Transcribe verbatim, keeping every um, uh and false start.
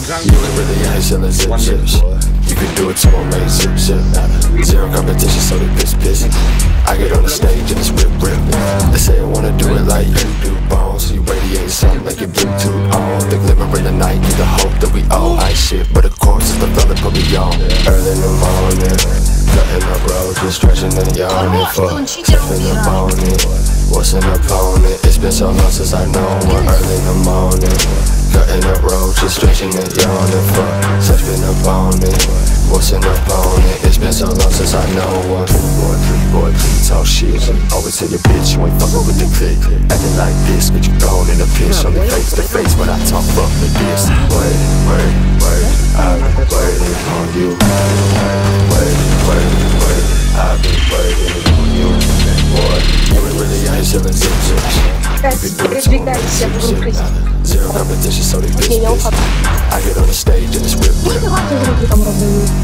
You ain't really ain't selling zip zips. You can do it to a main zip zip. Zero competition, so they piss piss. I get on the stage and it's rip rip. They say I wanna do it like you do, bones. You radiate something like your Bluetooth on. The glimmer in the night, you the hope that we all I shit, but of course it's the thought that put me on. Early in the morning, cutting up roads, just stretching and yawning for tough in the morning. What's an opponent? It's been so long since I know one. Early in the morning, cutting up roads, just stretching and yawning for such an opponent. What's an opponent? It's been so long since I know one. Boy, please, boy, please talk shit. Always tell your bitch you ain't fucking with the clique. Acting like this, get you thrown in a piss. Only face to face, but I talk fuck with this. Wait, wait, wait, I've been waiting on you. Wait, wait, wait, I've been waiting on you. Boy, you ain't really ain't selling zip zips. Zero competition, so they piss piss. I get on the stage and it's rip rip.